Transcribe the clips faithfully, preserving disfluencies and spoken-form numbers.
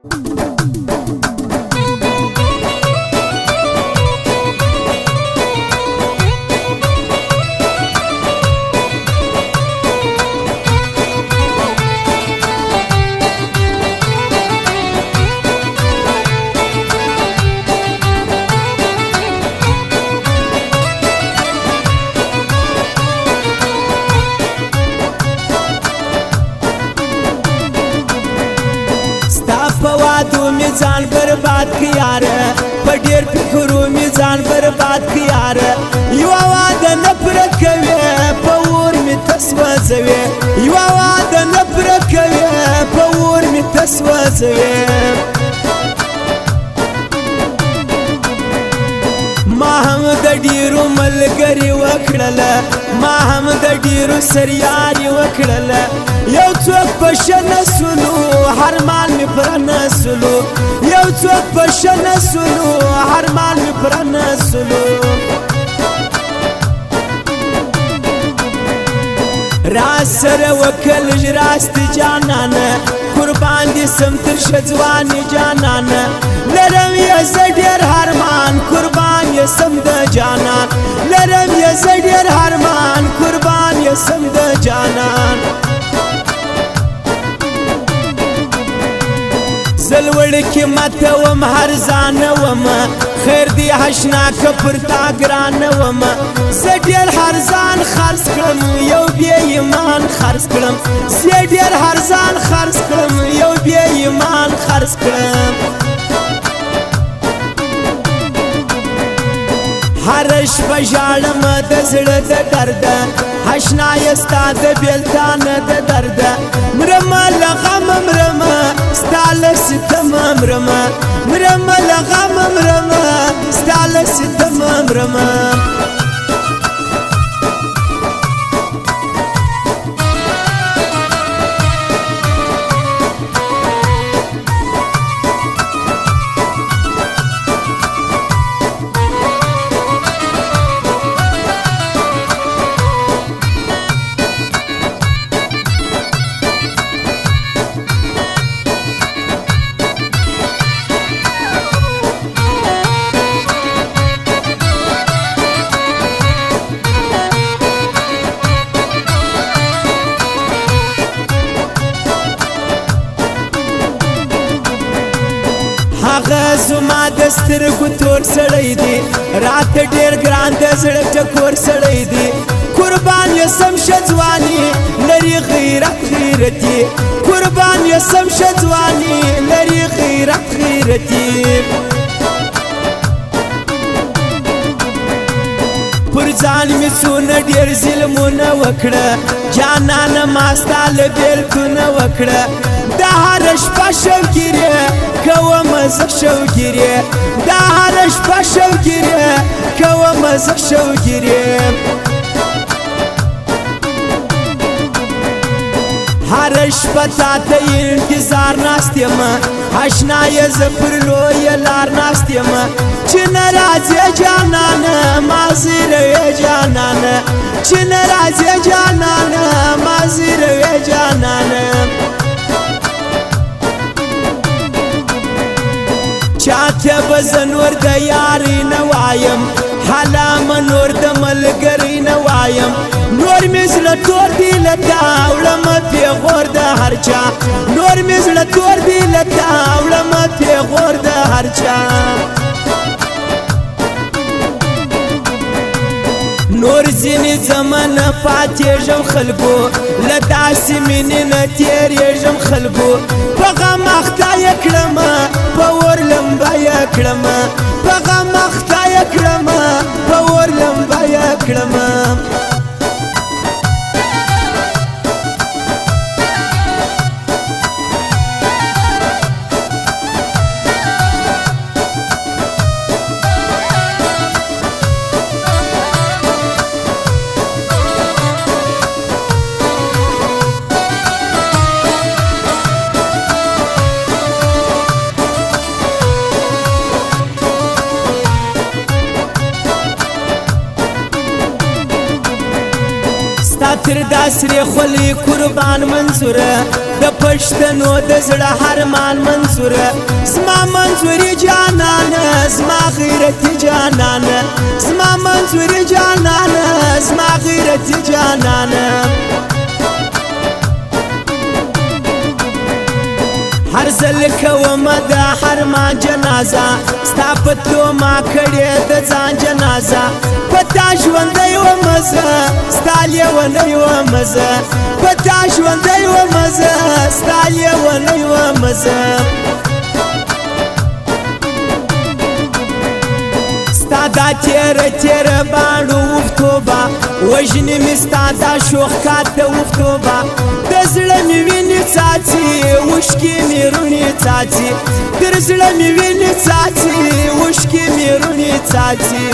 ځان برباد کیاره په ډیر فکرو می ځان برباد کیاره یو واده نه پر کوي په اور می تسوځوي یو واده نه پر کوي په اور می تسوځوي ما هم د ډیرو ملګری وکړله ما هم د ډیرو سریاري وکړله یو څوک په شنه سولو هر مال می پر نه سولو یو څوک په شنه سولو هر مال می پر نه سولو راز سره وکل راست جانانه قربان دي سم تر شځواني جانانه لرم یې زه ډېر هرمان قربان یې سم د جانان لرم یې زه ډېر هرمان قربان یې سم د جانان زلوړ کې ماته وم هر ځانه وم خیر دی حشناک پر تا ګرانه وم زه ډېر هر ځان خرڅ کړم یو بې ایمان خرڅ کړم زه ډېر هر ځان خرڅ کړم یو بې ایمان خرڅ کړم هر شپه ژاړم د زړه د درده اشنا یې ستا د بېلتان د درده مرمه له غمه مرمه ستا له ستمه مرمه مرمه له غمه مرمه ستا له ستمه مرمه هغه زما د سترګو تور سړی دی راته ډېر ګران د زړه ټکور سړی دی قربان یې سم ښځواني لري غیرت غیرتي قربان یې سم ښځواني لري غیرت غیرتي پر ځان مې څونه ډېر ظلمونه وکړه جانانه ما ستا له بېلتونه وکړه دا هره شپه شوګیرې کومه زه شوګیرې دا هره شپه شوګیرې کومه زه شوګیرې هره شپه تا ته انتظار ناست یم اشنا یې زه پر لویه لار ناست یم چې نه راځې جانانه ما زیروې جانانه چې نه راځې جانانه ما زیروې جانانه چاته به زه نور د یاري نه وایم حالا مه نور د ملګري نه وایم نور مې زړه تور دی له تا وړمه پېغور د هر چا نور مې زړه تور دی له تا وړمه پېغور د هر چا نور ځینې زمانه پاتېږم خلکو له داسې مینې نه تېرېږم خلکو په غم اخته یې کړمه په اور لمبه یې کړمه په غم اخته یې کړمه په اور لمبه یې کړمه تر دا سرې خولې قربان منظوره د پښتنو د زړه هرمان منظوره زما منظوري جانانه زما غیرتي جانانه زما منظوري جانانه زما غیرتي جانانه هر ځل کومه د هرمان جنازه ستا په تومه کړې د ځان جنازه په تا ژوندی ومه زه ستا لیونی ومه زه په تا ژوندی ومه زه ستا لیونی ومه زه ستا دا تیره تیره باڼو وفتوبه وژنې مې ستا دا شوخ کات د وفتوبه د زړه مې وینې څاڅي اوښکې مې روڼې څاڅي تر زړه مې وینې څاڅي اوښکې مې روڼې څاڅي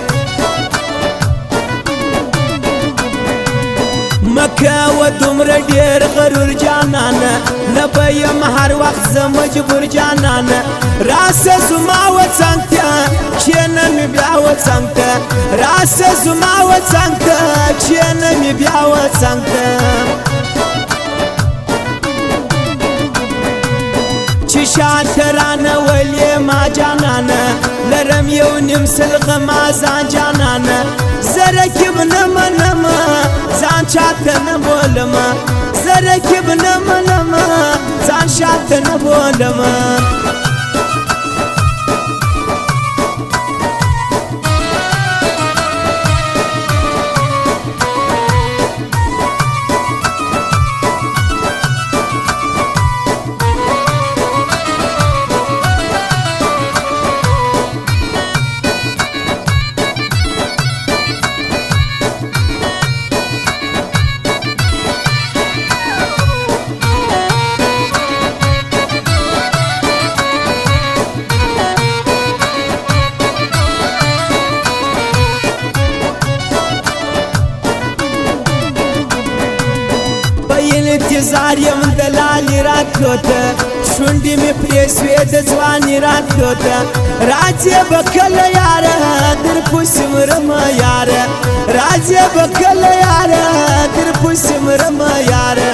مکوه دومره ډېر غرور جانانه نه به یم هر وخت زه مجبور جانانه راسه زما و څنګ ته کښېنه مې بیا و څنګ ته راسه زما و څنګ ته کښېنه مې بیا و څنګ ته چې شاته رانه ولې ما جانانه لرم یو نیم سل غما ځان جانانه زه رقیب نه منمه ځان چاته نه بولمه زه رقیب نه منمه ځان شاته نه بولمه انتظار یم د لالې راتلو ته شونډې مې پرې سوې د ځواني راتلو ته راځې به کله یاره در پسې مرمه یاره راځې به کله یاره در پسې مرمه یاره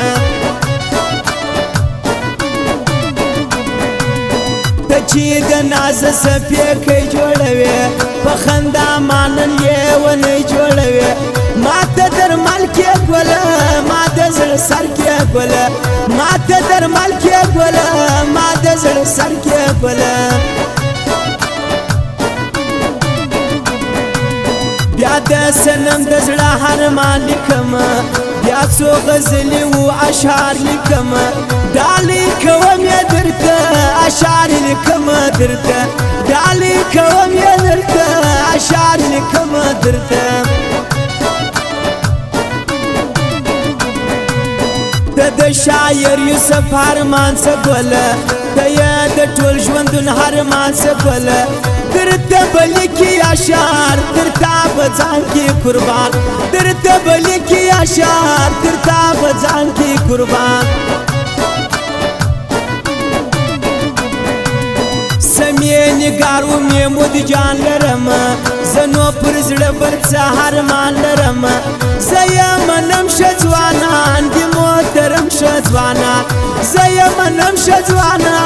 ته چې د نازه څپېکۍ جوړوې په خندا ما نن یې ونې جوړوې ما ته درمل کې ګوله ما د زړه سر کې ګوله ما ته درمل کې ګوله ما د زړه سر کې ګوله بیا د صنم د زړه هرمان لیکمه بیا څو غزلې و اشعار لیکمه ډالۍ کوم یې درته اشعار لیکمه درته ډالۍ کوم یې درته اشعار لیکمه درته د شاعر یوسف هرمان څه ګوله ته یې د ټول ژوندون هرمان څه ګوله درته به لیکي اشعار تر تا به ځان کې قربان درته به لیکي اشعار تر تا به ځان کې قربان سمې نګار و محمود جان لرمه زه نو پر زړه بل څه هرمان لرمه زه یې منم ښه ځوانان دي محترم ښه ځوانان زه یې منم ښه ځوانان